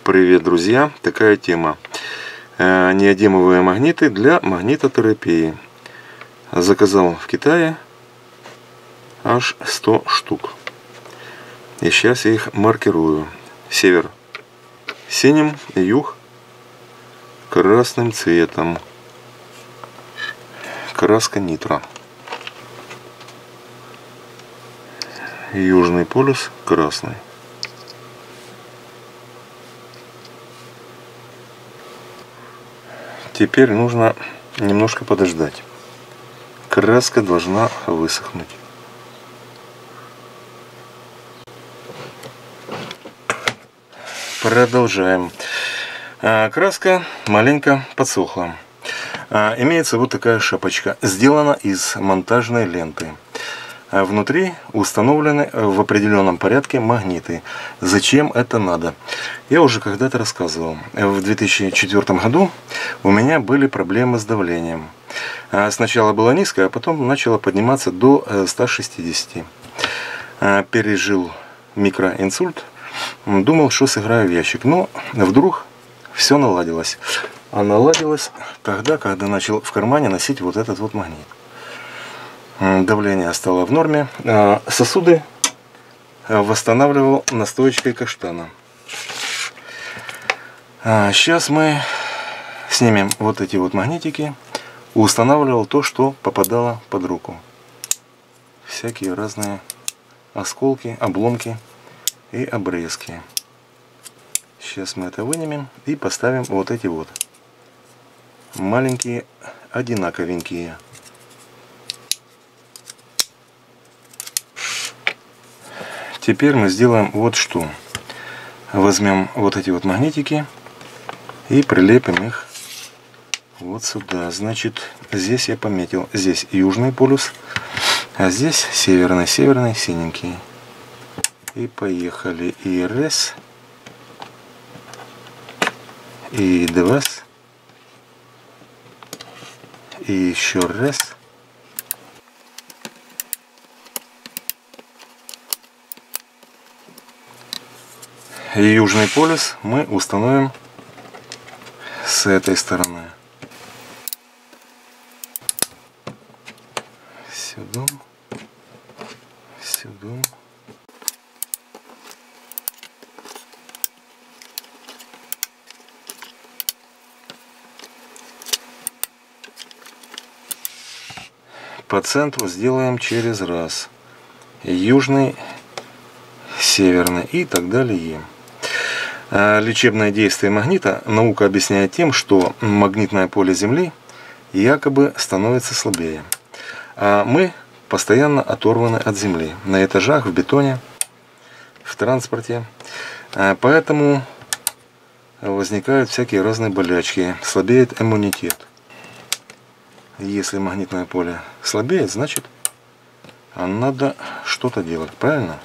Привет, друзья! Такая тема. Неодимовые магниты для магнитотерапии. Заказал в Китае аж 100 штук. И сейчас я их маркирую. Север синим, юг красным цветом. Краска нитро. Южный полюс красный. Теперь нужно немножко подождать. Краска должна высохнуть. Продолжаем. Краска маленько подсохла. Имеется вот такая шапочка. Сделана из монтажной ленты. Внутри установлены в определенном порядке магниты. Зачем это надо? Я уже когда-то рассказывал. В 2004 году у меня были проблемы с давлением. Сначала было низкое, а потом начало подниматься до 160. Пережил микроинсульт. Думал, что сыграю в ящик. Но вдруг все наладилось. А наладилось тогда, когда начал в кармане носить вот этот вот магнит. Давление стало в норме. Сосуды восстанавливал настоечкой каштана. Сейчас мы снимем вот эти вот магнитики. Устанавливал то, что попадало под руку. Всякие разные осколки, обломки и обрезки. Сейчас мы это вынимем и поставим вот эти вот маленькие одинаковенькие. Теперь мы сделаем вот что. Возьмем вот эти вот магнитики и прилепим их вот сюда. Значит, здесь я пометил. Здесь южный полюс, а здесь северный, синенький. И поехали. И раз, и два, и еще раз. Южный полюс мы установим с этой стороны. Сюда, сюда. По центру сделаем через раз. Южный, северный и так далее. Лечебное действие магнита наука объясняет тем, что магнитное поле Земли якобы становится слабее. А мы постоянно оторваны от Земли. На этажах, в бетоне, в транспорте. Поэтому возникают всякие разные болячки. Слабеет иммунитет. Если магнитное поле слабеет, значит надо что-то делать. Правильно?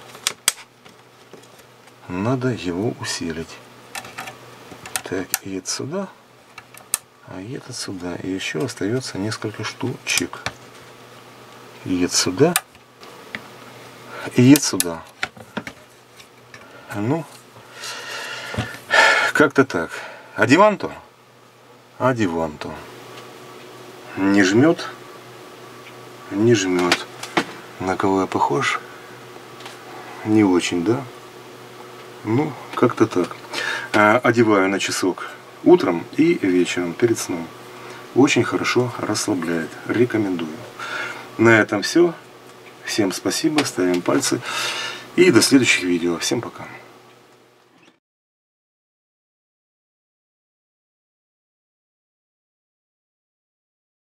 Надо его усилить. Так, и это сюда, а это сюда. И еще остается несколько штучек. И это сюда, и это сюда. Ну, как-то так. Адеванто? Адеванто. Не жмет? Не жмет. На кого я похож? Не очень, да? Ну, как-то так. Одеваю на часок утром и вечером перед сном. Очень хорошо расслабляет. Рекомендую. На этом все. Всем спасибо. Ставим пальцы. И до следующих видео. Всем пока.